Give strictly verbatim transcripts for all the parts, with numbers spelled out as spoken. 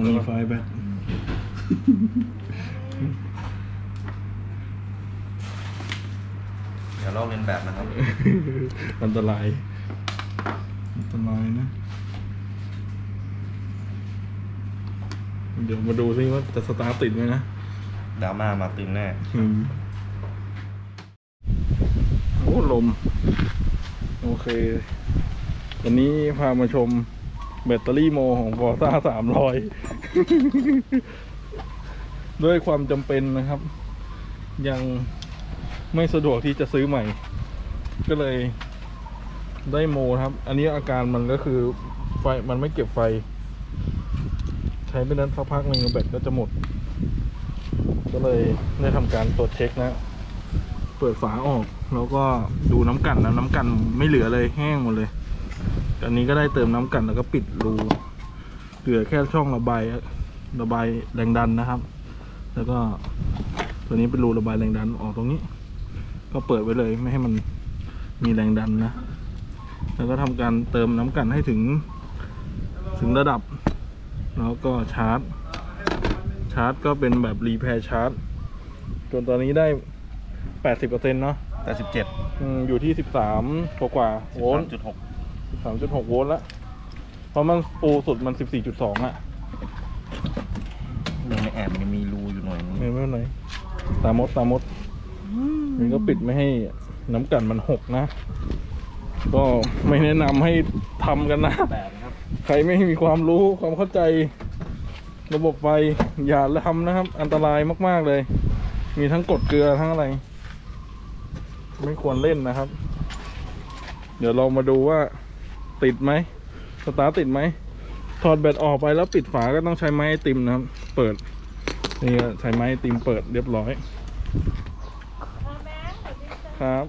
มีไฟแบตอย่าลอกเลียนแบบนะครับอันตรายอันตรายนะเดี๋ยวมาดูซิว่าจะสตาร์ทติดไหมนะดราม่ามาตึงแน่โอ้ลมโอเควันนี้พามาชมแบตเตอรี่โมของ Forza สามร้อย ด้วยความจำเป็นนะครับยังไม่สะดวกที่จะซื้อใหม่ก็เลยได้โมครับอันนี้อาการมันก็คือไฟมันไม่เก็บไฟใช้ไปนั้นสักพักหนึ่งแบตก็จะหมดก็เลยได้ทำการตรวจเช็คนะเปิดฝาออกแล้วก็ดูน้ำกั่นแล้วน้ำกั่นไม่เหลือเลยแห้งหมดเลยอันนี้ก็ได้เติมน้ำกั่นแล้วก็ปิดรูเหลือแค่ช่องระบายระบายแรงดันนะครับแล้วก็ตัวนี้เป็นรูระบายแรงดันออกตรงนี้ก็เปิดไว้เลยไม่ให้มันมีแรงดันนะแล้วก็ทำการเติมน้ำกั่นให้ถึงถึงระดับแล้วก็ชาร์จชาร์จก็เป็นแบบรีแพร์ชาร์จจนตอนนี้ได้ แปดสิบเปอร์เซ็นต์ เนาะแปดสิบเจ็ดอยู่ที่สิบสามกว่ากว่าโวลต์จุดหกสิบสามจุดหกโวลต์แล้วเพราะมันปูสุดมัน สิบสี่จุดสอง อ่ะในแอบมันมีรูอยู่หน่อยนึงไม่ไม่ไหนตามดตามดมันก็ปิดไม่ให้น้ำกั่นมันหกนะก็ไม่แนะนำให้ทำกันนะใครไม่มีความรู้ความเข้าใจระบบไฟอย่าทำนะครับอันตรายมากๆเลยมีทั้งกดเกลือทั้งอะไรไม่ควรเล่นนะครับเดี๋ยวเรามาดูว่าติดไหมสตาร์ทติดไหมถอดแบตออกไปแล้วปิดฝาก็ต้องใช้ไม้ไอติมนะครับเปิดนี่ก็ใช้ไม้ไอติมเปิดเรียบร้อยครับ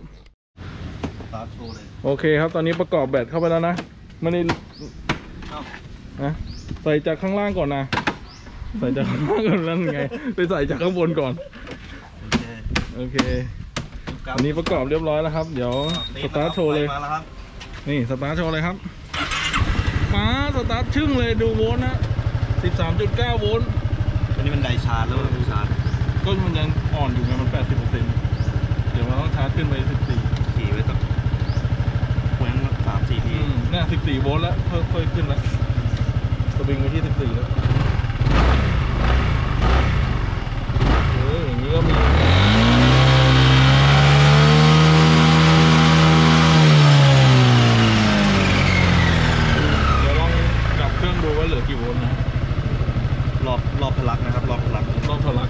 โอเคครับตอนนี้ประกอบแบตเข้าไปแล้วนะไม่ได้นะใส่จากข้างล่างก่อนนะใส่จากข้างล่างก่อนนั่นไงไปใส่จากข้างบนก่อนโอเคอันนี้ประกอบเรียบร้อยแล้วครับเดี๋ยวสตาร์ทโชว์เลยนี่สตาร์ทโชว์เลยครับมาสตาร์ทชึ่งเลยดูโวลต์นะ สิบสามจุดเก้า โวลต์อันนี้มันไดชาร์จแล้วมันชาร์จก็มันยังอ่อนอยู่ไงมัน แปดสิบเปอร์เซ็นต์ เดี๋ยวมันต้องชาร์จขึ้นไปสิบสี่ขี่ไว้ตั้งแขวนสามสี่ทีเนี่ยสิบสี่โวลต์แล้วค่อยๆขึ้นแล้วสวิงไปที่สิบสี่แล้วเอออย่างนี้ก็มีดูว่าเหลือกี่โวลต์นะรอบรอบพลักนะครับรอบพลักรอบพลัก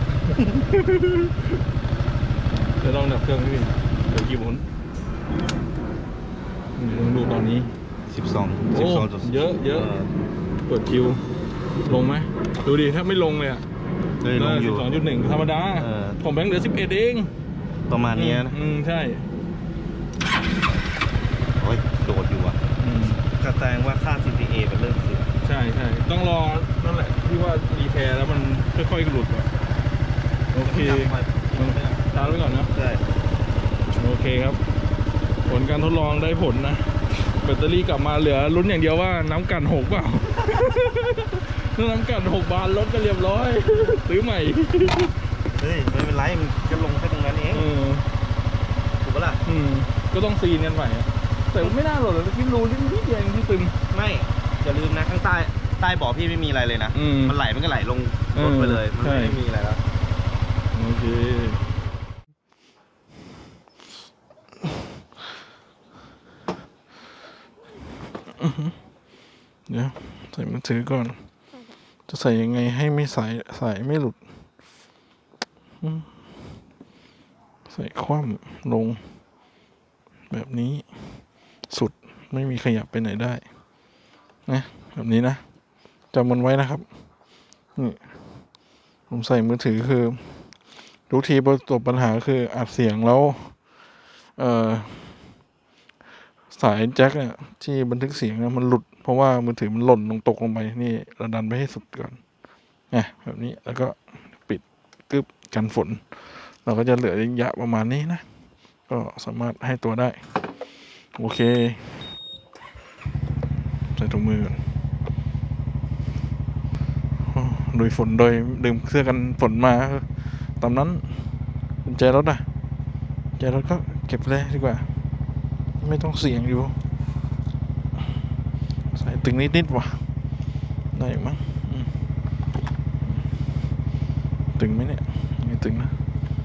จะลองดับเครื่องนี่เหลือกี่โวลต์ลองดูตอนนี้สิบสองโอ้เยอะเยอะเปิดคิวลงไหมดูดิถ้าไม่ลงเลยอ่ะเลยลงอยู่สิบสองจุดหนึ่ง ธรรมดาผมแบงค์เหลือสิบเอ็ดเองประมาณนี้นะอืมใช่โอ้ยโดดอยู่อ่ะกระแตงว่าค่า ซี พี เอ เป็นเรื่องสุดใช่ใช่ต้องรอนั่นแหละที่ว่ารีแพร์แล้วมันค่อยๆหลุดแบบโอเคตามไว้ก่อนนะใช่โอเคครับผลการทดลองได้ผลนะแบตเตอรี่กลับมาเหลือลุ้นอย่างเดียวว่าน้ำกั่นหกเปล่าถ้าน้ำกั่นหกบานรถก็เรียบร้อยซื้อใหม่เฮ้ยไม่เป็นไรมันจะลงแค่ตรงนั้นเองถูกปะล่ะอืมก็ต้องซีนกันใหม่แต่ไม่น่าหรอกเลยคิดรู้นิดนิดเดียวที่ซึมไม่อย่าลืมนะข้างใต้ใต้บ่อพี่ไม่มีอะไรเลยนะมันไหลมันก็ไหลลงรถไปเลยมันไม่มีอะไรแล้วโอเคเดี๋ยวใส่มือถือก่อนจะใส่ยังไงให้ไม่สายสายไม่หลุดใส่คว่ำลงแบบนี้สุดไม่มีขยับไปไหนได้นะแบบนี้นะจำมันไว้นะครับนี่ผมใส่มือถือคือทุกทีประสบปัญหาคืออัดเสียงแล้วเอ่อสายแจ็คเนี่ยที่บันทึกเสียงเนี่ยมันหลุดเพราะว่ามือถือมันหล่นลงตกลงไปนี่เราดันไปให้สุดก่อนนะแบบนี้แล้วก็ปิดกึบกันฝนเราก็จะเหลือระยะประมาณนี้นะก็สามารถให้ตัวได้โอเคใส่ถุงมือก่อนโดยฝนโดยดื่มเสื้อกันฝนมาตอนนั้นกุญแจรถอะกุญแจรถก็เก็บเลยดีกว่าไม่ต้องเสี่ยงอยู่ใส่ตึงนิดๆว่ะได้มั้งตึงไหมเนี่ยไม่ตึงนะ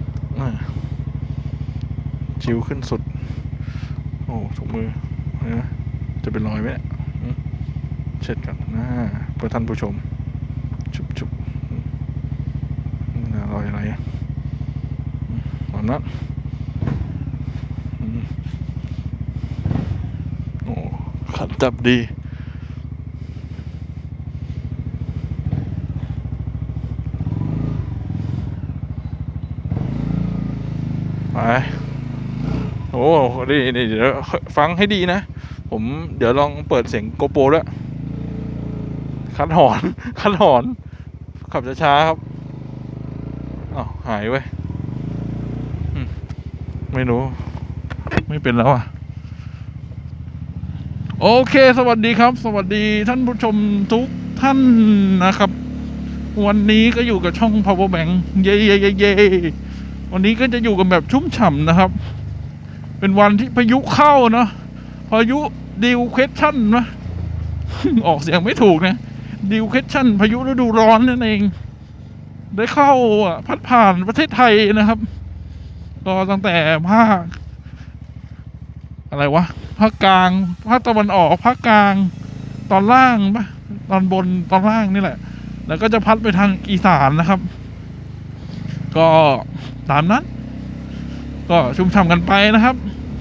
ชิวขึ้นสุดโอ้ถุงมือนะจะเป็นรอยไหมเนี่ยเช็ดกันนะเพื่อท่านผู้ชมชุบชุบนี่รอยอะไรอ่ะตอนนั้นโอ้ขัดจับดีไปโอ้ดีดีเดี๋ยวฟังให้ดีนะผมเดี๋ยวลองเปิดเสียงโกโปรด้วยคัดหอนคัดหอนขับช้าๆครับอ้าวหายไว้ไม่รู้ไม่เป็นแล้วอ่ะโอเคสวัสดีครับสวัสดีท่านผู้ชมทุกท่านนะครับวันนี้ก็อยู่กับช่อง Power Bank เย่เย่เย่เย่วันนี้ก็จะอยู่กันแบบชุ่มฉ่ำนะครับเป็นวันที่พายุเข้าเนาะพายุดิวเควชั่นนะ ออกเสียงไม่ถูกนะดิวเควชั่นพายุฤดูร้อนนั่นเองได้เข้าพัดผ่านประเทศไทยนะครับก็ตั้งแต่ภาคอะไรวะภาคกลางภาคตะวันออกภาคกลางตอนล่างปะตอนบนตอนล่างนี่แหละแล้วก็จะพัดไปทางอีสานนะครับก็ตามนั้นก็ชุ่มฉ่ำกันไปนะครับ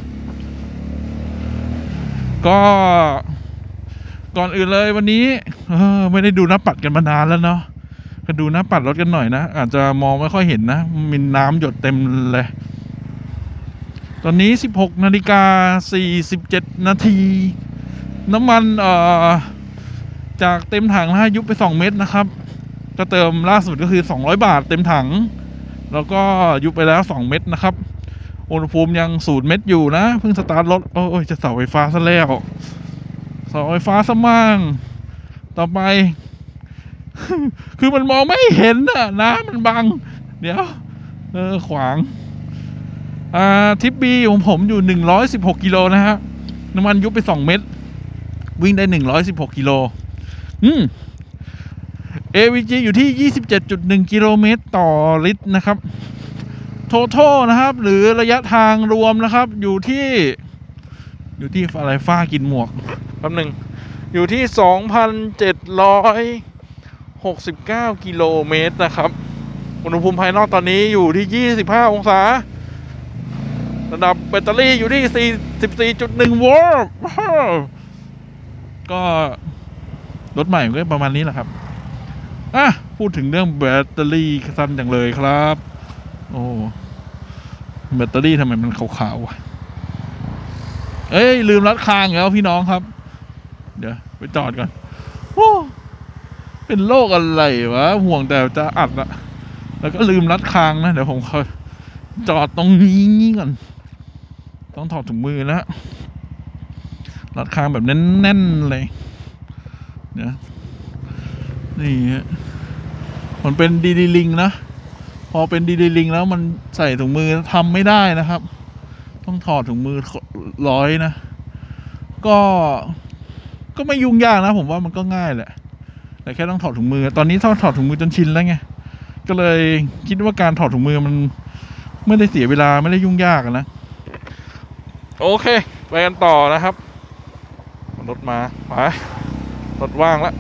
ก็ก่อนอื่นเลยวันนี้เออไม่ได้ดูหน้าปัดกันมานานแล้วเนาะก็ดูหน้าปัดรถกันหน่อยนะอาจจะมองไม่ค่อยเห็นนะมีน้ำหยดเต็มเลยตอนนี้สิบหกนาฬิกาสี่สิบเจ็ดนาทีน้ำมันเอ่อจากเต็มถังนะยุบไปสองเม็ดนะครับก็เติมล่าสุดก็คือสองร้อยบาทเต็มถังแล้วก็ยุบไปแล้วสองเม็ดนะครับอุณหภูมิยังศูนย์เม็ดอยู่นะเพิ่งสตาร์ทรถโอ้ยจะเสาไฟฟ้าซะแล้วเสาไฟฟ้าซะมั่งต่อไป คือมันมองไม่เห็นน่ะน้ำมันบังเดี๋ยวเออขวางอ่าทิปบีของผมอยู่หนึ่งร้อยสิบหกกิโลนะฮะน้ำมันยุบไปสองเม็ดวิ่งได้หนึ่งร้อยสิบหกกิโลอืม เอ วี จี อยู่ที่ ยี่สิบเจ็ดจุดหนึ่ง กิโลเมตรต่อลิตรนะครับTotal นะครับหรือระยะทางรวมนะครับอยู่ที่อยู่ที่อะไรฟ้ากินหมวกแป๊บหนึ่งอยู่ที่ สองพันเจ็ดร้อยหกสิบเก้า กิโลเมตรนะครับอุณหภูมิภายนอกตอนนี้อยู่ที่ยี่สิบห้าองศาระดับแบตเตอรี่อยู่ที่ สี่สิบสี่จุดหนึ่ง โวลต์ก็รถใหม่ก็ประมาณนี้แหละครับอ่ะพูดถึงเรื่องแบตเตอรี่สั้นจังเลยครับโอ้แบตเตอรี่ทำไมมันขาวๆวะเอ้ยลืมรัดคางแล้วพี่น้องครับเดี๋ยวไปจอดก่อนโอ้เป็นโรคอะไรวะห่วงแต่จะอัดอะแล้วก็ลืมรัดคางนะเดี๋ยวผมขอจอดตรงนี้ก่อนต้องถอดถุงมือแล้วรัดคางแบบแน่นๆเลยเดี๋ยวนี่ฮะมันเป็นดีดีลิงนะพอเป็นดีดีลิงแล้วมันใส่ถุงมือทำไม่ได้นะครับต้องถอดถุงมือร้อยนะก็ก็ไม่ยุ่งยากนะผมว่ามันก็ง่ายแหละแต่แค่ต้องถอดถุงมือตอนนี้ถ้าถอดถุงมือจนชินแล้วไงก็เลยคิดว่าการถอดถุงมือมันไม่ได้เสียเวลาไม่ได้ยุ่งยากนะโอเคไปกันต่อนะครับรถมาไปรถว่างแล้ว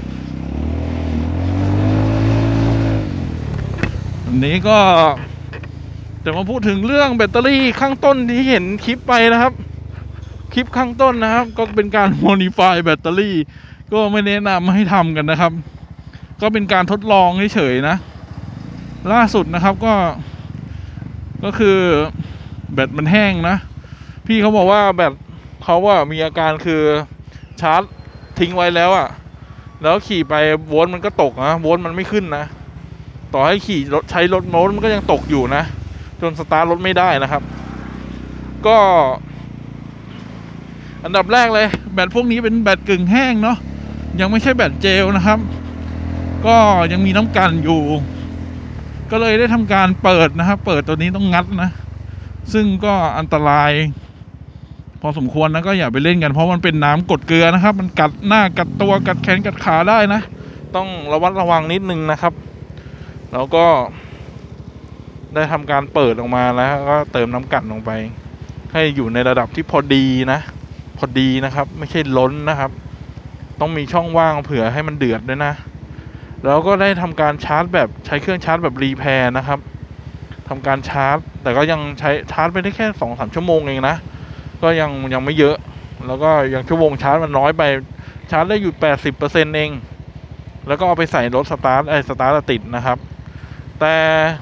อันนี้ก็จะมาพูดถึงเรื่องแบตเตอรี่ข้างต้นที่เห็นคลิปไปนะครับคลิปข้างต้นนะครับก็เป็นการโมดิฟายแบตเตอรี่ก็ไม่แนะนำให้ทำกันนะครับก็เป็นการทดลองเฉยๆนะล่าสุดนะครับก็ก็คือแบตมันแห้งนะพี่เขาบอกว่าแบตเขาว่ามีอาการคือชาร์จทิ้งไว้แล้วอ่ะแล้วขี่ไปโวลต์มันก็ตกนะโวลต์มันไม่ขึ้นนะต่อให้ขี่รถใช้รถโน้ตมันก็ยังตกอยู่นะจนสตาร์ทรถไม่ได้นะครับก็อันดับแรกเลยแบตพวกนี้เป็นแบตกึ่งแห้งเนาะยังไม่ใช่แบตเจลนะครับก็ยังมีน้ำกันอยู่ก็เลยได้ทำการเปิดนะครับเปิดตัวนี้ต้องงัดนะซึ่งก็อันตรายพอสมควรนะก็อย่าไปเล่นกันเพราะมันเป็นน้ำกรดเกลือนะครับมันกัดหน้ากัดตัวกัดแขนกัดขาได้นะต้องระวัดระวังนิดนึงนะครับแล้วก็ได้ทำการเปิดออกมาแล้วก็เติมน้ำกันลงไปให้อยู่ในระดับที่พอดีนะพอดีนะครับไม่ใช่ล้นนะครับต้องมีช่องว่างเผื่อให้มันเดือดด้วยนะแล้วก็ได้ทำการชาร์จแบบใช้เครื่องชาร์จแบบรีแพร์นะครับทำการชาร์จแต่ก็ยังใช้ชาร์จไปได้แค่สองสามชั่วโมงเองนะก็ยังยังไม่เยอะแล้วก็ยังชั่วโมงชาร์จมันน้อยไปชาร์จได้อยู่ แปดสิบเปอร์เซ็นต์ เองแล้วก็เอาไปใส่รถสตาร์ทไอ้สตาร์ทติดนะครับแต่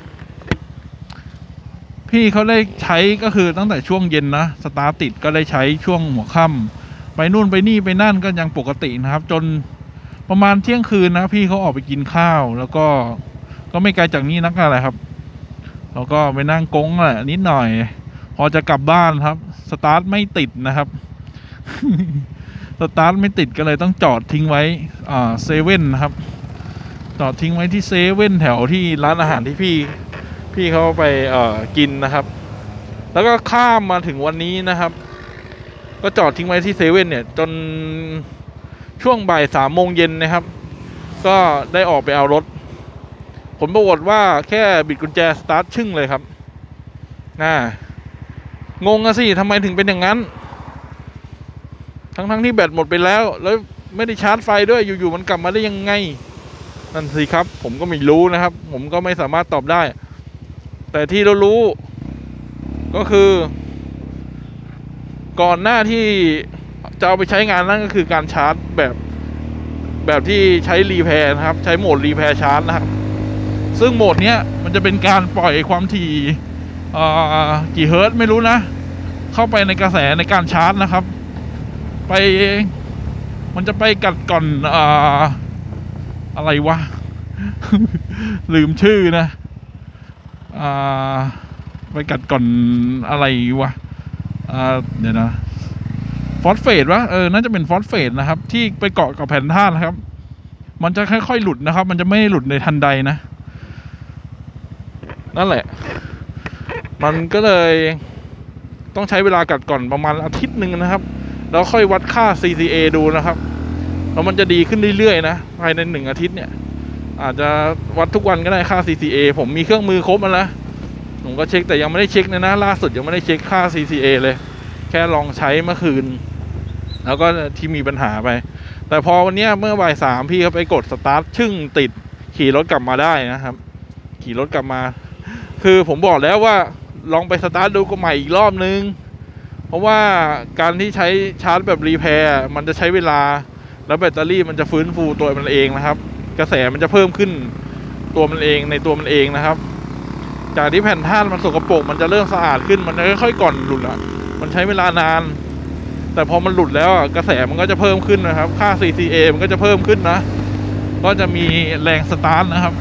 พี่เขาได้ใช้ก็คือตั้งแต่ช่วงเย็นนะสตาร์ทติดก็ได้ใช้ช่วงหัวค่ำไปนู่นไปนี่ไปนั่นก็ยังปกตินะครับจนประมาณเที่ยงคืนนะพี่เขาออกไปกินข้าวแล้วก็ก็ไม่ไกลจากนี้นักอะไรครับแล้วก็ไปนั่งกงแหละนิดหน่อยพอจะกลับบ้านครับสตาร์ทไม่ติดนะครับ สตาร์ทไม่ติดก็เลยต้องจอดทิ้งไว้อ่าเซเว่นนะครับจอดทิ้งไว้ที่เซเว่นแถวที่ร้านอาหารที่พี่พี่เขาไปเอ่อกินนะครับแล้วก็ข้ามมาถึงวันนี้นะครับก็จอดทิ้งไว้ที่เซเว่นเนี่ยจนช่วงบ่ายสามโมงเย็นนะครับก็ได้ออกไปเอารถผลปรากฏว่าแค่บิดกุญแจสตาร์ทชึ่งเลยครับน่างงอะสิทำไมถึงเป็นอย่างนั้นทั้งทั้งที่แบตหมดไปแล้วแล้วไม่ได้ชาร์จไฟด้วยอยู่ๆมันกลับมาได้ยังไงนั่นสิครับผมก็ไม่รู้นะครับผมก็ไม่สามารถตอบได้แต่ที่เรารู้ก็คือก่อนหน้าที่จะเอาไปใช้งานนั่นก็คือการชาร์จแบบแบบที่ใช้รีแพร์นะครับใช้โหมดรีแพร์ชาร์จนะครับซึ่งโหมดเนี้ยมันจะเป็นการปล่อยความถี่กี่เฮิร์ตซ์ไม่รู้นะเข้าไปในกระแสในการชาร์จนะครับไปมันจะไปกัดก่อนอ่าอะไรวะ ลืมชื่อนะอ่าไปกัดก่อนอะไรวะอ่าเดี๋ยวนะฟอสเฟตวะเออน่าจะเป็นฟอสเฟตนะครับที่ไปเกาะกับแผ่นธาตุนะครับมันจะค่อยๆหลุดนะครับมันจะไม่หลุดในทันใดนะนั่นแหละมันก็เลยต้องใช้เวลากัดก่อนประมาณอาทิตย์หนึ่งนะครับแล้วค่อยวัดค่า ซี ซี เอ ดูนะครับแล้วมันจะดีขึ้นเรื่อยๆนะภายในหนึ่งอาทิตย์เนี่ยอาจจะวัดทุกวันก็ได้ค่า ซี ซี เอ ผมมีเครื่องมือครบแล้วนะผมก็เช็คแต่ยังไม่ได้เช็คนะนะล่าสุดยังไม่ได้เช็คค่า ซี ซี เอ เลยแค่ลองใช้เมื่อคืนแล้วก็ที่มีปัญหาไปแต่พอวันนี้เมื่อบ่ายสามพี่เขาไปกดสตาร์ทชึ่งติดขี่รถกลับมาได้นะครับขี่รถกลับมาคือผมบอกแล้วว่าลองไปสตาร์ทดูก็ใหม่อีกรอบนึงเพราะว่าการที่ใช้ชาร์จแบบรีแพร์มันจะใช้เวลาแล้วแบตเตอรี่มันจะฟื้นฟูตัวมันเองนะครับกระแสมันจะเพิ่มขึ้นตัวมันเองในตัวมันเองนะครับจากที่แผ่นธาตุมันสกปรกมันจะเริ่มสะอาดขึ้นมันจะค่อยๆก่อนหลุดอ่ะมันใช้เวลานานแต่พอมันหลุดแล้วกระแสมันก็จะเพิ่มขึ้นนะครับค่า ซี ซี เอ มันก็จะเพิ่มขึ้นนะก็จะมีแรงสตาร์ทนะครับ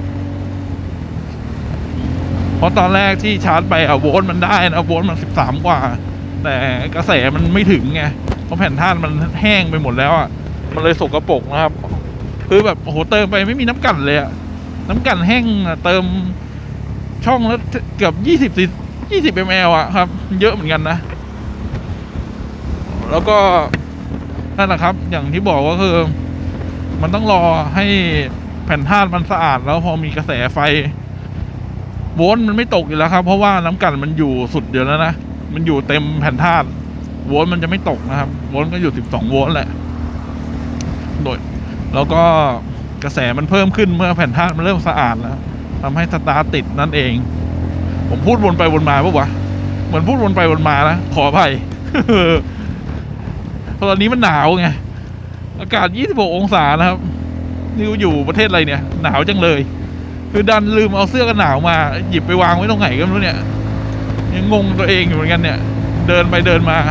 เพราะตอนแรกที่ชาร์จไปอะโวลต์มันได้นะโวลต์มันสิบสามกว่าแต่กระแสมันไม่ถึงไงเพราะแผ่นธาตุมันแห้งไปหมดแล้วอ่ะมันเลยสกปรกนะครับคือแบบโอ้โหเติมไปไม่มีน้ำกั่นเลยอะน้ำกั่นแห้งเติมช่องแล้วเกือบยี่สิบยี่สิบมลอะครับเยอะเหมือนกันนะแล้วก็นั่นแหละครับอย่างที่บอกก็คือมันต้องรอให้แผ่นธาตุมันสะอาดแล้วพอมีกระแสไฟโวลต์มันไม่ตกอยู่แล้วครับเพราะว่าน้ำกั่นมันอยู่สุดเดียวแล้วนะมันอยู่เต็มแผ่นธาตุโวลต์มันจะไม่ตกนะครับโวลต์ก็อยู่สิบสองโวลต์แหละโดยแล้วก็กระแสมันเพิ่มขึ้นเมื่อแผ่นธาตุมันเริ่มสะอาดแล้วทำให้สตาร์ทติดนั่นเองผมพูดวนไปวนมาปะวะเหมือนพูดวนไปวนมานะขออภัย เพราะตอนนี้มันหนาวไงอากาศยี่สิบหกองศานะครับนี่อยู่ประเทศอะไรเนี่ยหนาวจังเลยคือดันลืมเอาเสื้อกันหนาวมาหยิบไปวางไว้ตรงไหนก็ไม่รู้เนี่ยยังงงตัวเองอยู่เหมือนกันเนี่ยเดินไปเดินมา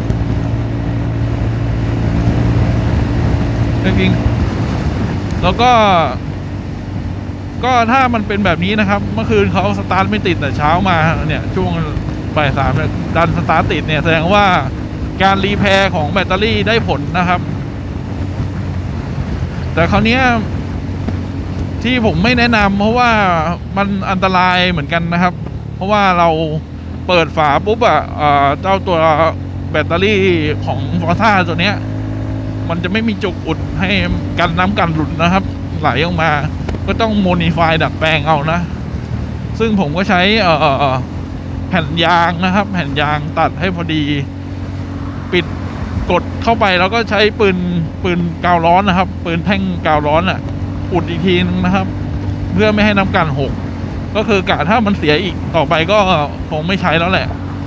จริงๆแล้วก็ก็ถ้ามันเป็นแบบนี้นะครับเมื่อคืนเขาสตาร์ทไม่ติดแต่เช้ามาเนี่ยช่วงบ่ายสามเนี่ยดันสตาร์ทติดเนี่ยแสดงว่าการรีแพร์ของแบตเตอรี่ได้ผลนะครับแต่คราวนี้ที่ผมไม่แนะนำเพราะว่ามันอันตรายเหมือนกันนะครับ เพราะว่าเราเปิดฝาปุ๊บอ่ะเจ้าตัวแบตเตอรี่ของฟอร์ซ่าตัวเนี้ยมันจะไม่มีจุกอุดให้กันน้ำกันหลุดนะครับไหลออกมาก็ต้องโมดิฟายดัดแปลงเอานะซึ่งผมก็ใช้แผ่นยางนะครับแผ่นยางตัดให้พอดีปิดกดเข้าไปแล้วก็ใช้ปืนปืนกาวร้อนนะครับปืนแท่งกาวร้อนอ่ะอุดอีกทีนึงนะครับเพื่อไม่ให้น้ำกันหกก็คือกะถ้ามันเสียอีกต่อไปก็คงไม่ใช้แล้วแหละ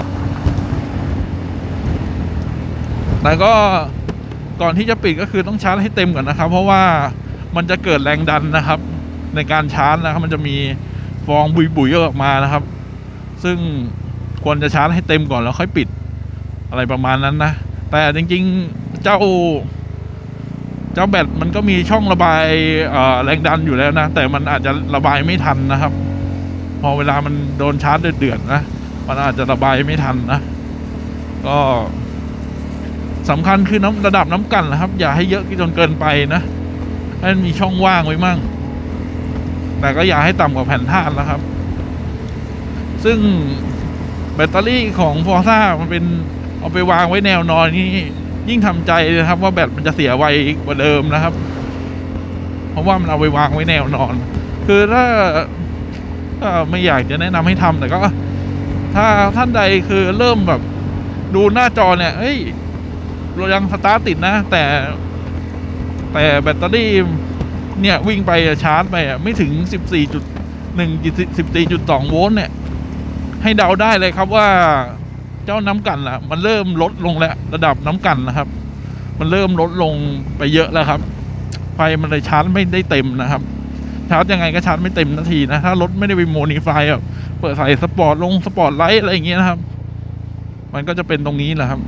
แต่ก็ก่อนที่จะปิดก็คือต้องชาร์จให้เต็มก่อนนะครับเพราะว่ามันจะเกิดแรงดันนะครับในการชาร์จนะครับมันจะมีฟองบุยๆออกมานะครับซึ่งควรจะชาร์จให้เต็มก่อนแล้วค่อยปิดอะไรประมาณนั้นนะแต่จริงๆเจ้าเจ้าแบตมันก็มีช่องระบายแรงดันอยู่แล้วนะแต่มันอาจจะระบายไม่ทันนะครับพอเวลามันโดนชาร์จเดือดๆนะมันอาจจะระบายไม่ทันนะก็สำคัญคือน้ำระดับน้ำกันนะครับอย่าให้เยอะจนเกินไปนะให้มีช่องว่างไว้มั่งแต่ก็อย่าให้ต่ำกว่าแผ่นธาตุนะครับซึ่งแบตเตอรี่ของฟอร์ซ่ามันเป็นเอาไปวางไว้แนวนอนนี่ยิ่งทำใจนะครับว่าแบตมันจะเสียไวกว่าเดิมนะครับเพราะว่ามันเอาไปวางไว้แนวนอนคือถ้าไม่อยากจะแนะนำให้ทำแต่ก็ถ้าท่านใดคือเริ่มแบบดูหน้าจอเนี่ยเฮ้ยเรายังสตาร์ทติดนะแต่แต่แบตเตอรี่เนี่ยวิ่งไปชาร์จไปไม่ถึง สิบสี่จุดหนึ่ง สิบสี่จุดสอง โวลต์เนี่ยให้เดาได้เลยครับว่าเจ้าน้ำกันล่ะมันเริ่มลดลงแล้วระดับน้ำกันนะครับมันเริ่มลดลงไปเยอะแล้วครับไฟมันเลยชาร์จไม่ได้เต็มนะครับชาร์จยังไงก็ชาร์จไม่เต็มนาทีนะถ้ารถไม่ได้ไปโมดิฟายแบบเปิดใส่สปอร์ตลงสปอร์ตไลท์อะไรอย่างเงี้ยนะครับมันก็จะเป็นตรงนี้แหละครับ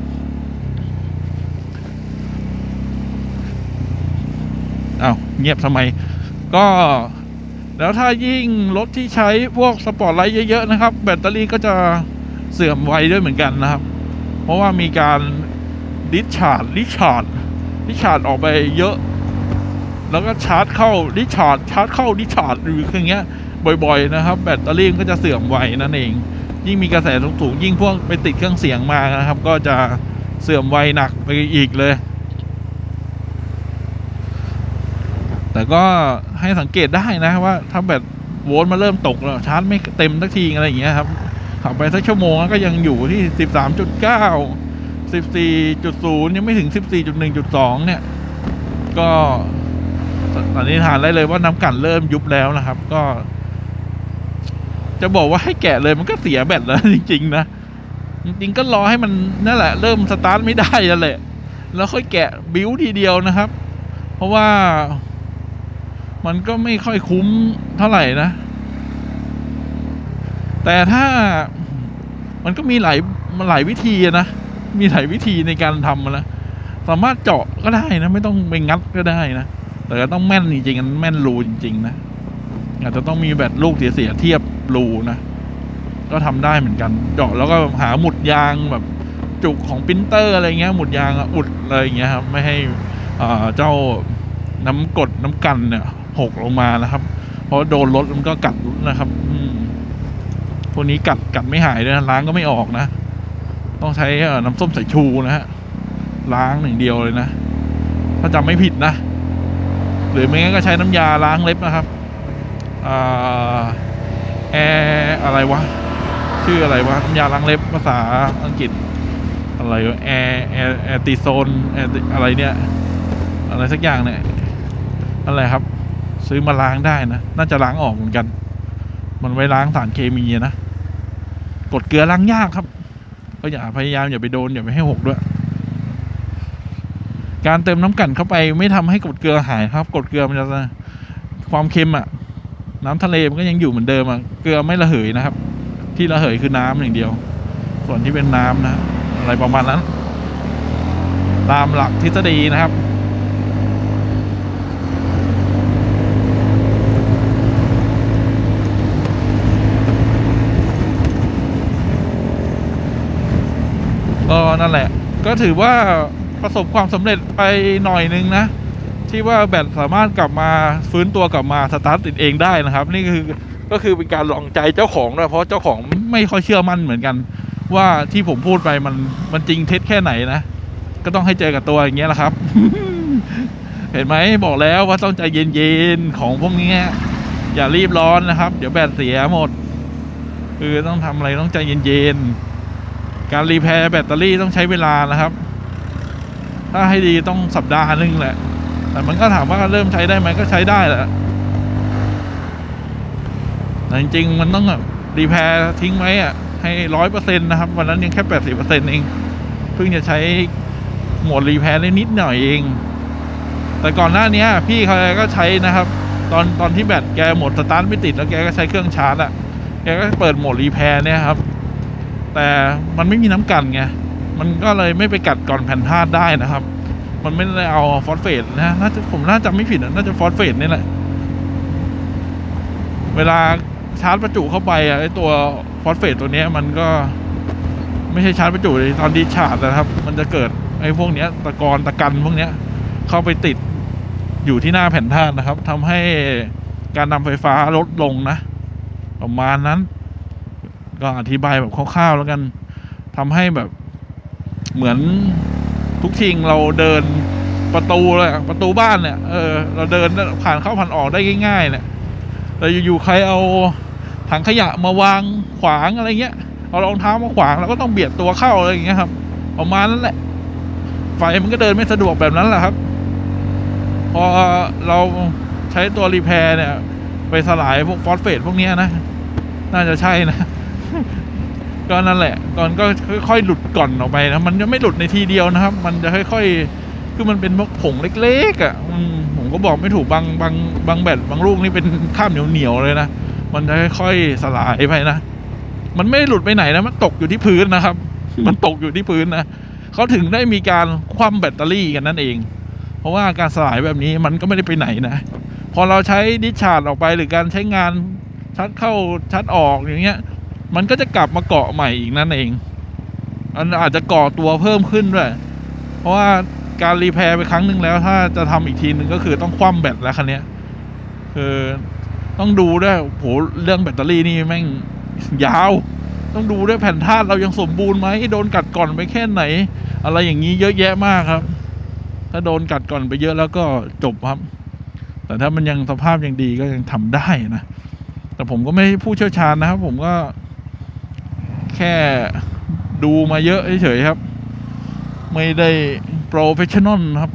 อ้าวเงียบทำไมก็แล้วถ้ายิ่งรถที่ใช้พวกสปอร์ตไลท์เยอะๆนะครับแบตเตอรี่ก็จะเสื่อมไวด้วยเหมือนกันนะครับเพราะว่ามีการดิสชาร์จดิสชาร์จดิสชาร์จออกไปเยอะแล้วก็ชาร์จเข้าดิสชาร์จชาร์จเข้าดิสชาร์จอยู่อย่างเงี้ยบ่อยๆนะครับแบตเตอรี่ก็จะเสื่อมไวนั่นเองยิ่งมีกระแสสูงๆยิ่งพวกไปติดเครื่องเสียงมานะครับก็จะเสื่อมไวหนักไปอีกเลยแต่ก็ให้สังเกตได้นะว่าถ้าแบตโวลต์มาเริ่มตกแล้วชาร์จไม่เต็มสักทีอะไรอย่างเงี้ยครับขับไปสักชั่วโมงก็ยังอยู่ที่ สิบสามจุดเก้า สิบสี่จุดศูนย์ ยังไม่ถึง สิบสี่จุดหนึ่งจุดสอง เนี่ยก็สันนิษฐานได้เลยว่าน้ำกันเริ่มยุบแล้วนะครับก็จะบอกว่าให้แกะเลยมันก็เสียแบตแล้วจริงๆนะจริงๆก็รอให้มันนั่นแหละเริ่มสตาร์ทไม่ได้แล้วแหละแล้วค่อยแกะบิ้วทีเดียวนะครับเพราะว่ามันก็ไม่ค่อยคุ้มเท่าไหร่นะแต่ถ้ามันก็มีหลายหลายวิธีนะมีหลายวิธีในการทำนะสามารถเจาะก็ได้นะไม่ต้องไปงัดก็ได้นะแต่ก็ต้องแม่นจริงๆแม่นรูจริงๆนะอาจจะต้องมีแบตลูกเสียๆเทียบรูนะก็ทำได้เหมือนกันเจาะแล้วก็หาหมุดยางแบบจุกของปรินเตอร์อะไรเงี้ยหมุดยางอุดอะไรเงี้ยครับไม่ให้เจ้าน้ำกดน้ำกันเนี่ยหกลงมานะครับเพราะโดนรถมันก็กัดนะครับพวกนี้กัดกัดไม่หายเลยนะล้างก็ไม่ออกนะต้องใช้น้ำส้มสายชูนะฮะล้างหนึ่งเดียวเลยนะถ้าจำไม่ผิดนะหรือไม่งั้นก็ใช้น้ำยาล้างเล็บนะครับอ่าแอร์อะไรวะชื่ออะไรวะน้ำยาล้างเล็บภาษาอังกฤษอะไรวะแอร์แอร์แอร์ติโซนแอร์อะไรเนี่ยอะไรสักอย่างเนี่ยอะไรครับซื้อมาล้างได้นะน่าจะล้างออกเหมือนกันมันไว้ล้างสารเคมีนะกดเกลือล้างยากครับก็อย่าพยายามอย่าไปโดนอย่าไปให้หกด้วยการเติมน้ำกันเข้าไปไม่ทำให้กดเกลือหายครับกดเกลือมันจะความเค็มอ่ะน้ำทะเลมันก็ยังอยู่เหมือนเดิมอ่ะเกลือไม่ระเหยนะครับที่ระเหยคือน้ำอย่างเดียวส่วนที่เป็นน้ำนะอะไรประมาณนั้นตามหลักทฤษฎีนะครับก็นั่นแหละก็ถือว่าประสบความสำเร็จไปหน่อยนึงนะที่ว่าแบตสามารถกลับมาฟื้นตัวกลับมาสตาร์ทติดเองได้นะครับนี่คือก็คือเป็นการลองใจเจ้าของด้วยเพราะเจ้าของไม่ค่อยเชื่อมั่นเหมือนกันว่าที่ผมพูดไปมันมันจริงเท็จแค่ไหนนะก็ต้องให้เจอกับตัวอย่างเงี้ยแหละครับ เห็นไหมบอกแล้วว่าต้องใจเย็นๆของพวกนี้อย่ารีบร้อนนะครับเดี๋ยวแบตเสียหมดคือต้องทำอะไรต้องใจเย็นๆการรีแพร์แบตเตอรี่ต้องใช้เวลานะครับถ้าให้ดีต้องสัปดาห์นึงแหละแต่มันก็ถามว่าเริ่มใช้ได้ไหมก็ใช้ได้แหละแต่จริงๆมันต้องรีแพร์ทิ้งไว้อะให้ร้อยเปอร์เซ็นต์นะครับวันนั้นยังแค่แปดสิบเปอร์เซ็นต์เองเพิ่งจะใช้โหมดรีแพร์ได้นิดหน่อยเองแต่ก่อนหน้านี้พี่เขาก็ใช้นะครับตอนตอนที่แบตแกหมดสตาร์ทไม่ติดแล้วแกก็ใช้เครื่องชาร์จอะแกก็เปิดโหมดรีแพร์เนี่ยครับแต่มันไม่มีน้ำกันไงมันก็เลยไม่ไปกัดก่อนแผ่นธาตุได้นะครับมันไม่ได้เอาฟอสเฟตนะน่าจะผมน่าจะไม่ผิดน่าจะฟอสเฟตนี่แหละเวลาชาร์จประจุเข้าไปอะไอตัวฟอสเฟตตัวนี้มันก็ไม่ใช่ชาร์จประจุเลยตอนดีชาร์จนะครับมันจะเกิดไอ้พวกเนี้ยตะกอนตะกันพวกเนี้ยเข้าไปติดอยู่ที่หน้าแผ่นธาตุนะครับทำให้การนำไฟฟ้าลดลงนะประมาณนั้นก็อธิบายแบบคร่าวๆแล้วกันทำให้แบบเหมือนทุกทีเราเดินประตูเลยประตูบ้านเนี่ยเออเราเดินผ่านเข้าผ่านออกได้ง่ายๆเนี่ยแต่อยู่ๆใครเอาถังขยะมาวางขวางอะไรเงี้ยเอารองเท้ามาขวางเราก็ต้องเบียดตัวเข้าอะไรอย่างเงี้ยครับประมาณนั้นแหละไฟมันก็เดินไม่สะดวกแบบนั้นแหละครับพอเราใช้ตัวรีแพร์เนี่ยไปสลายพวกฟอสเฟตพวกนี้นะน่าจะใช่นะ ก็นั่นแหละก่อนก็ค่อยๆหลุดก่อนออกไปนะมันจะไม่หลุดในทีเดียวนะครับมันจะค่อยๆคือมันเป็นพวกผงเล็กๆอ่ะผมก็บอกไม่ถูกบางบางบางแบตบางลูกนี่เป็นข้ามเหนียวๆเลยนะมันจะค่อยๆสลายไปนะมันไม่หลุดไปไหนนะมันตกอยู่ที่พื้นนะครับ มันตกอยู่ที่พื้นนะเขาถึงได้มีการคว่ำแบตเตอรี่กันนั่นเองเพราะว่าการสลายแบบนี้มันก็ไม่ได้ไปไหนนะพอเราใช้ดิสชาร์จออกไปหรือการใช้งานชัดเข้าชัดออกอย่างเงี้ยมันก็จะกลับมาเกาะใหม่อีกนั่นเองมันอาจจะก่อตัวเพิ่มขึ้นด้วยเพราะว่าการรีแพร์ไปครั้งหนึ่งแล้วถ้าจะทำอีกทีหนึ่งก็คือต้องคว่ำแบตแล้วคันนี้คือต้องดูด้วยโหเรื่องแบตเตอรี่นี่แม่งยาวต้องดูด้วยแผ่นธาตุเรายังสมบูรณ์ไหมโดนกัดก่อนไปแค่ไหนอะไรอย่างนี้เยอะแยะมากครับถ้าโดนกัดก่อนไปเยอะแล้วก็จบครับแต่ถ้ามันยังสภาพยังดีก็ยังทำได้นะแต่ผมก็ไม่ผู้เชี่ยวชาญนะครับผมก็แค่ดูมาเยอะเฉยๆครับไม่ได้โปรเฟชชั่นอลครับ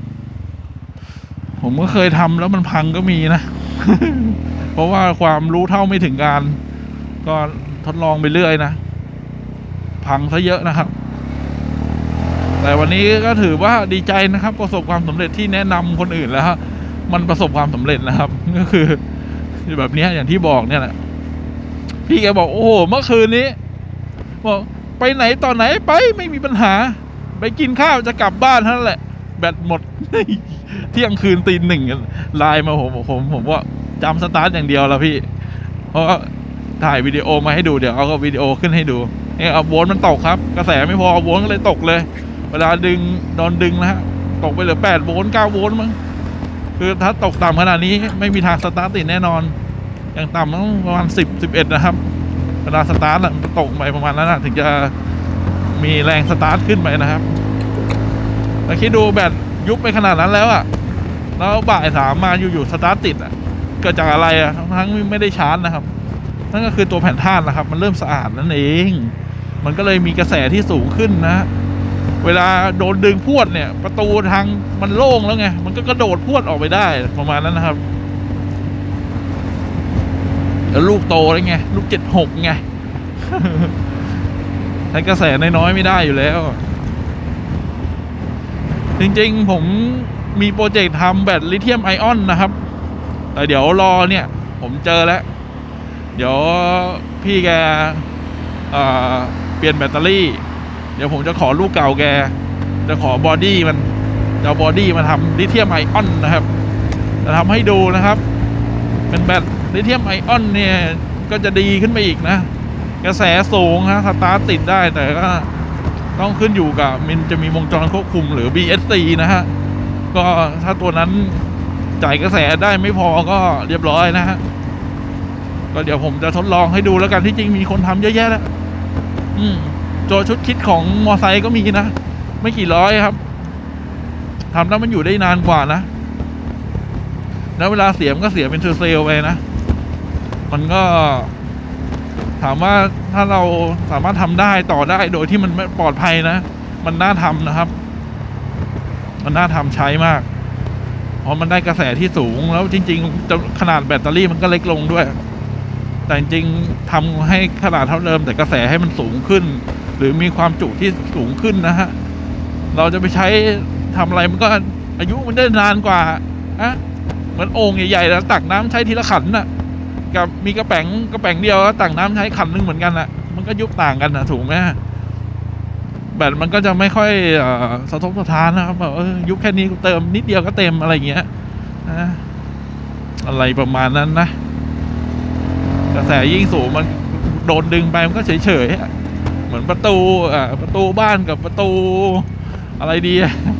ผมก็เคยทำแล้วมันพังก็มีนะ เพราะว่าความรู้เท่าไม่ถึงการก็ทดลองไปเรื่อยนะพังซะเยอะนะครับแต่วันนี้ก็ถือว่าดีใจนะครับประสบความสำเร็จที่แนะนำคนอื่นแล้วมันประสบความสำเร็จนะครับก็คือแบบนี้อย่างที่บอกเนี่ยแหละพี่แกบอกโอ้โหเมื่อคืนนี้บอกไปไหนตอนไหนไปไม่มีปัญหาไปกินข้าวจะกลับบ้านเท่านั้นแหละแบตหมด เที่ยงคืนตีหนึ่งไลน์มาผมผมผมว่าจำสตาร์ทอย่างเดียวแล้วพี่เพราะถ่ายวิดีโอมาให้ดูเดี๋ยวเอาวิดีโอขึ้นให้ดูเนี่ยเอาโวลต์มันตกครับกระแสไม่พอโวลต์ก็เลยตกเลยเวลาดึงโดนดึงนะฮะตกไปเหลือแปดโวลต์เก้าโวลต์มั้งคือถ้าตกต่ำขนาดนี้ไม่มีทางสตาร์ทติดแน่นอนอย่างต่ำต้องประมาณสิบ สิบเอ็ดนะครับเวลาสตาร์ทมันตกไปประมาณนั้นนะถึงจะมีแรงสตาร์ทขึ้นไปนะครับแต่คิดดูแบตยุบไปขนาดนั้นแล้วอ่ะแล้วบ่ายสามมาอยู่ๆสตาร์ทติดอ่ะเกิดจากอะไรอ่ะทั้งไม่ได้ชาร์จนะครับนั่นก็คือตัวแผ่นธาตุนะครับมันเริ่มสะอาดนั่นเองมันก็เลยมีกระแสที่สูงขึ้นนะเวลาโดนดึงพรวดเนี่ยประตูทางมันโล่งแล้วไงมันก็กระโดดพรวดออกไปได้ประมาณนั้นนะครับแล้วลูกโตแล้วไงลูกเจ็ดหกไง ใช้กระแสน้อยๆไม่ได้อยู่แล้วจริงๆผมมีโปรเจกต์ทำแบตลิเธียมไอออนนะครับแต่เดี๋ยวรอเนี่ยผมเจอแล้วเดี๋ยวพี่แกเอ่อเปลี่ยนแบตเตอรี่เดี๋ยวผมจะขอลูกเก่าแกจะขอบอดี้มันจะเอาบอดี้มาทำลิเธียมไอออนนะครับจะทำให้ดูนะครับเป็นแบตลิเธียมไอออนเนี่ยก็จะดีขึ้นไปอีกนะกระแสสูงนะสตาร์ทติดได้แต่ก็ต้องขึ้นอยู่กับมันจะมีวงจรควบคุมหรือ บี เอส ซี นะฮะก็ถ้าตัวนั้นจ่ายกระแสได้ไม่พอก็เรียบร้อยนะฮะก็เดี๋ยวผมจะทดลองให้ดูแล้วกันที่จริงมีคนทำเยอะแยะแล้วอืมตัวชุดคิดของมอไซค์ก็มีนะไม่กี่ร้อยครับทำแล้วมันอยู่ได้นานกว่านะแล้วเวลาเสียมก็เสียเป็นเซลล์ไปนะมันก็ถามว่าถ้าเราสามารถทำได้ต่อได้โดยที่มันไม่ปลอดภัยนะมันน่าทำนะครับมันน่าทำใช้มากเพราะมันได้กระแสที่สูงแล้วจริงๆขนาดแบตเตอรี่มันก็เล็กลงด้วยแต่จริงๆทำให้ขนาดเท่าเดิมแต่กระแสให้มันสูงขึ้นหรือมีความจุที่สูงขึ้นนะฮะเราจะไปใช้ทำอะไรมันก็อายุมันได้นานกว่าอะเหมือนโอ่งใหญ่ๆแล้วตักน้ำใช้ทีละขันน่ะกับมีกระแป๋งกระแป๋งเดียวแล้วตักน้ำใช้ขันนึงเหมือนกันน่ะมันก็ยุบต่างกันนะถูกไหมแบตมันก็จะไม่ค่อยสะทกสะท้านนะครับแบบเออยุบแค่นี้เติมนิดเดียวก็เต็มอะไรอย่างเงี้ยนะอะไรประมาณนั้นนะกระแสยิ่งสูงมันโดนดึงไปมันก็เฉยๆเหมือนประตูอ่าประตูบ้านกับประตูอะไรดี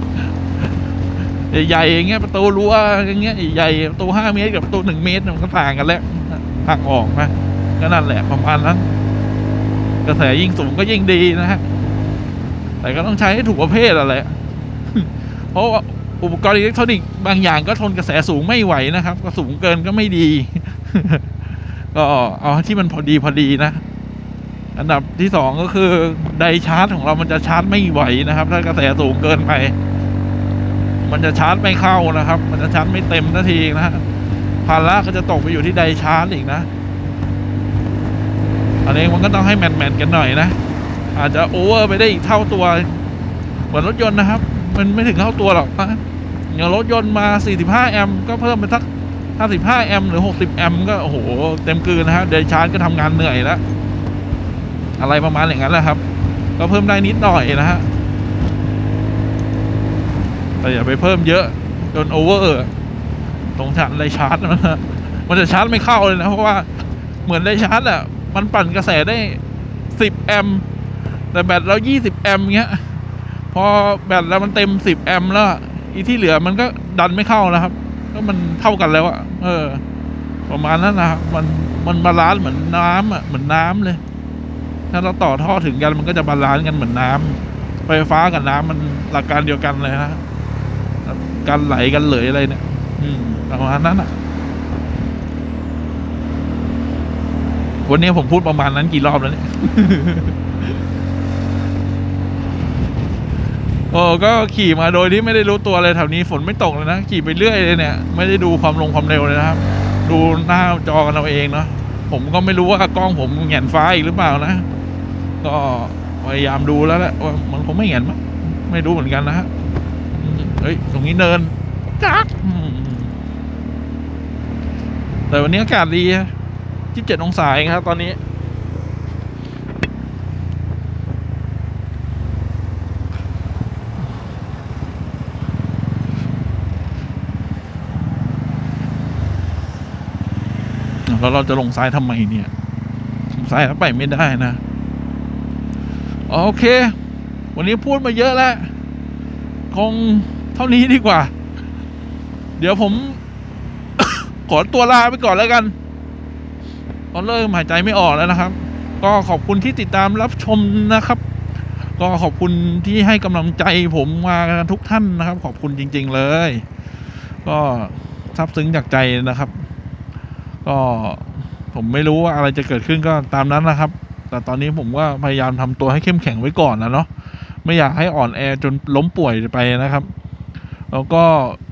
ใหญ่ๆอย่างเงี้ยประตูรั้วอย่างเงี้ยใหญ่ประตูห้าเมตรกับประตูหนึ่งเมตรมันก็ต่างกันแล้วทางออกนะก็นั่นแหละประมาณนั้นกระแสยิ่งสูงก็ยิ่งดีนะฮะแต่ก็ต้องใช้ให้ถูกประเภทอะไรเพราะว่าอุปกรณ์อิเล็กทรอนิกส์บางอย่างก็ทนกระแสสูงไม่ไหวนะครับก็สูงเกินก็ไม่ดี ก็เอาที่มันพอดีพอดีนะอันดับที่สองก็คือไดชาร์จของเรามันจะชาร์จไม่ไหวนะครับถ้ากระแสสูงเกินไปมันจะชาร์จไม่เข้านะครับมันจะชาร์จไม่เต็มนาทีนะฮะภาระก็จะตกไปอยู่ที่ไดชาร์จอีกนะอันนี้มันก็ต้องให้แมทแมทกันหน่อยนะอาจจะโอเวอร์ไปได้อีกเท่าตัวเหมือนรถยนต์นะครับมันไม่ถึงเท่าตัวหรอกนะอย่างรถยนต์มาสี่สิบห้าแอมป์ก็เพิ่มเป็นสักห้าสิบห้าแอมป์หรือหกสิบแอมป์ก็โอ้โหเต็มกลืนนะฮะไดชาร์จก็ทำงานเหนื่อยแล้วอะไรประมาณอย่างนั้นแหละครับก็เพิ่มได้นิดหน่อยนะฮะแต่อย่าไปเพิ่มเยอะจนโอเวอร์ตรงชาร์จไดชาร์จมันมันจะชาร์จไม่เข้าเลยนะเพราะว่าเหมือนไดชาร์จอ่ะมันปั่นกระแสได้สิบแอมป์แต่แบตเรายี่สิบแอมป์เงี้ยพอแบตเรามันเต็มสิบแอมป์แล้วอีที่เหลือมันก็ดันไม่เข้าแล้วครับก็มันเท่ากันแล้วอะเออประมาณนั้นนะครับมันมันบาลานซ์เหมือนน้ำอะเหมือนน้ำเลยถ้าเราต่อท่อถึงกันมันก็จะบาลานซ์กันเหมือนน้ำไฟฟ้ากับน้ำมันหลักการเดียวกันเลยนะการไหลกันเลยอะไรเนี่ยอืมประมาณนั้นอะวันนี้ผมพูดประมาณนั้นกี่รอบแล้วเนี่ย โอ้ก็ขี่มาโดยที่ไม่ได้รู้ตัวเลยแถวนี้ฝนไม่ตกเลยนะขี่ไปเรื่อยเลยเนี่ยไม่ได้ดูความลงความเร็วเลยนะครับดูหน้าจอกันเอาเองเนาะผมก็ไม่รู้ว่ากล้องผมแหงนฟ้าอีกหรือเปล่านะก็พยายามดูแล้วแหละว่ามันคงไม่แหงนมั้งไม่รู้เหมือนกันนะฮะเฮ้ยตรงนี้เนินจักแต่วันนี้อากาศดียี่สิบเจ็ดองศาเองครับตอนนี้แล้วเราจะลงซ้ายทำไมเนี่ยลงซ้ายแล้วไปไม่ได้นะโอเควันนี้พูดมาเยอะแล้วคงเท่านี้ดีกว่าเดี๋ยวผม ขอตัวลาไปก่อนแล้วกันตอนเริ่มหายใจไม่ออกแล้วนะครับก็ขอบคุณที่ติดตามรับชมนะครับก็ขอบคุณที่ให้กำลังใจผมมากันทุกท่านนะครับขอบคุณจริงๆเลยก็ซาบซึ้งจากใจนะครับก็ผมไม่รู้ว่าอะไรจะเกิดขึ้นก็ตามนั้นนะครับแต่ตอนนี้ผมว่าพยายามทำตัวให้เข้มแข็งไว้ก่อนนะเนาะไม่อยากให้อ่อนแอจนล้มป่วยไปนะครับแล้วก็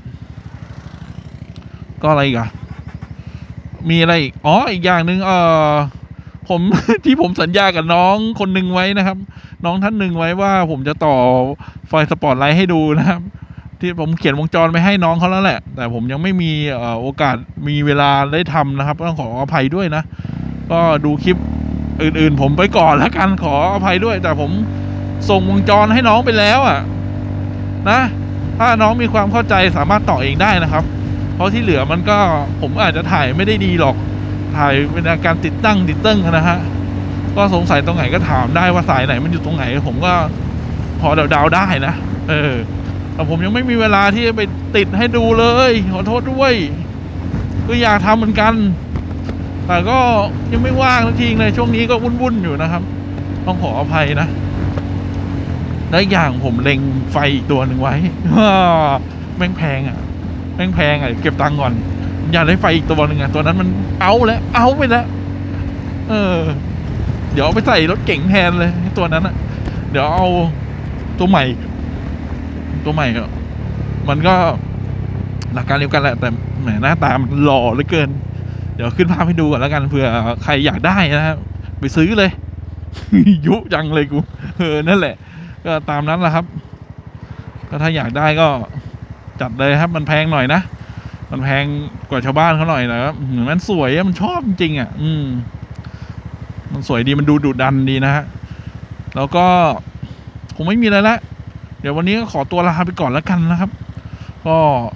ก็อะไรอีกอะมีอะไรอีกอ๋ออีกอย่างหนึ่งเออผม ที่ผมสัญญากับน้องคนหนึ่งไว้นะครับน้องท่านหนึ่งไว้ว่าผมจะต่อไฟสปอตไลท์ให้ดูนะครับที่ผมเขียนวงจรไปให้น้องเขาแล้วแหละแต่ผมยังไม่มีโอกาสมีเวลาได้ทำนะครับต้องขออภัยด้วยนะก็ดูคลิปอื่นๆผมไปก่อนแล้วกันขออภัยด้วยแต่ผมส่งวงจรให้น้องไปแล้วอ่ะนะถ้าน้องมีความเข้าใจสามารถต่อเองได้นะครับเพราะที่เหลือมันก็ผมอาจจะถ่ายไม่ได้ดีหรอกถ่ายเป็นการติดตั้งติดตั้งนะฮะก็สงสัยตรงไหนก็ถามได้ว่าสายไหนมันอยู่ตรงไหนผมก็พอเดาๆได้นะเออแต่ผมยังไม่มีเวลาที่จะไปติดให้ดูเลยขอโทษด้วยก็อยากทำเหมือนกันแต่ก็ยังไม่ว่างทันทีเลยช่วงนี้ก็วุ่นๆอยู่นะครับต้องขออภัยนะและอย่างผมเล็งไฟอีกตัวหนึ่งไว้แม่งแพงอ่ะแม่งแพงอ่ะเก็บตังค์ก่อนอยากได้ไฟอีกตัวหนึ่งอ่ะตัวนั้นมันเอาแล้วเอาไปแล้วเออเดี๋ยวเอาไปใส่รถเก๋งแทนเลยตัวนั้นอ่ะเดี๋ยวเอาตัวใหม่ตัวใหม่ก็มันก็หลักการเดียวกันแหละแต่แหมหน้าตามันหล่อเหลือเกินเดี๋ยวขึ้นภาพให้ดูก่อนแล้วกันเผื่อใครอยากได้นะครับไปซื้อเลย ยุจังเลยกูเออนั่นแหละก็ตามนั้นแหละครับก็ถ้าอยากได้ก็จัดเลยครับมันแพงหน่อยนะมันแพงกว่าชาวบ้านเขาหน่อยนะครับมันสวยมันชอบจริงอ่ะอืมมันสวยดีมันดูดุดันดีนะฮะแล้วก็คงไม่มีอะไรละเดี๋ยววันนี้ก็ขอตัวลาไปก่อนแล้วกันนะครับก็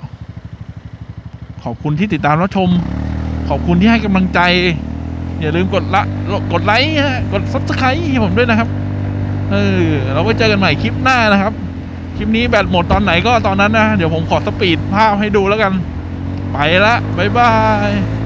ขอบคุณที่ติดตามรับชมขอบคุณที่ให้กำลังใจอย่าลืมกดละกดไลค์ฮะกดซับสไครต์ให้ผมด้วยนะครับเออเราไว้เจอกันใหม่คลิปหน้านะครับคลิปนี้แบตหมดตอนไหนก็ตอนนั้นนะเดี๋ยวผมขอสปีดภาพให้ดูแล้วกันไปละบ๊ายบาย